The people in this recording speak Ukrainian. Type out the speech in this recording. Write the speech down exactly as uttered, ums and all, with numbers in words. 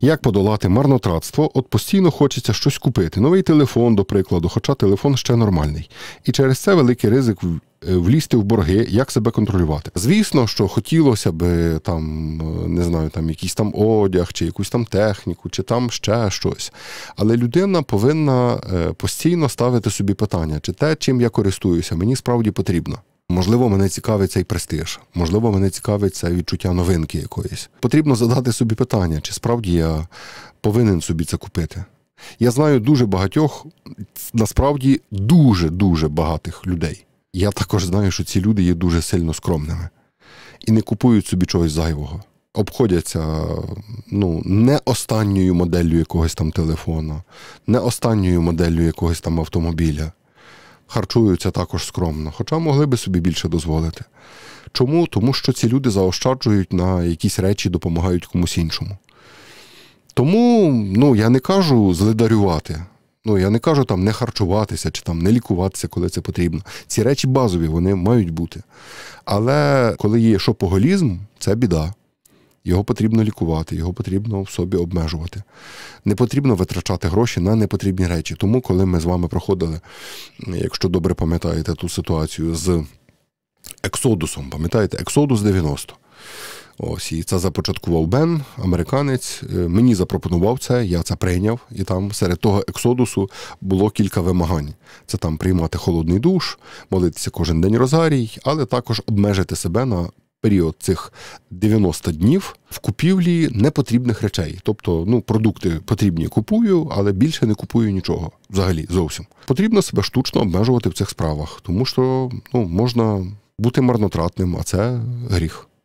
Як подолати марнотратство? От постійно хочеться щось купити. Новий телефон, до прикладу, хоча телефон ще нормальний. І через це великий ризик влізти в борги, як себе контролювати. Звісно, що хотілося б там, не знаю, там якийсь там одяг, чи якусь там техніку, чи там ще щось. Але людина повинна постійно ставити собі питання, чи те, чим я користуюся, мені справді потрібно. Можливо, мене цікавить цей престиж, можливо, мене цікавить це відчуття новинки якоїсь. Потрібно задати собі питання, чи справді я повинен собі це купити. Я знаю дуже багатьох, насправді дуже-дуже багатих людей. Я також знаю, що ці люди є дуже сильно скромними і не купують собі чогось зайвого. Обходяться, ну, не останньою моделлю якогось там телефона, не останньою моделлю якогось там автомобіля. Харчуються також скромно, хоча могли би собі більше дозволити. Чому? Тому що ці люди заощаджують на якісь речі, допомагають комусь іншому. Тому, ну, я не кажу злидарювати. Ну, я не кажу там не харчуватися чи там не лікуватися, коли це потрібно. Ці речі базові, вони мають бути. Але коли є шопоголізм, це біда. Його потрібно лікувати, його потрібно в собі обмежувати. Не потрібно витрачати гроші на непотрібні речі. Тому, коли ми з вами проходили, якщо добре пам'ятаєте ту ситуацію з Ексодусом, пам'ятаєте, Ексодус дев'яносто. Ось, і це започаткував Бен, американець, мені запропонував це, я це прийняв, і там серед того Ексодусу було кілька вимагань. Це там приймати холодний душ, молитися кожен день розарій, але також обмежити себе на період цих дев'яноста днів в купівлі непотрібних речей. Тобто, ну, продукти потрібні купую, але більше не купую нічого. Взагалі, зовсім. Потрібно себе штучно обмежувати в цих справах, тому що, ну, можна бути марнотратним, а це гріх.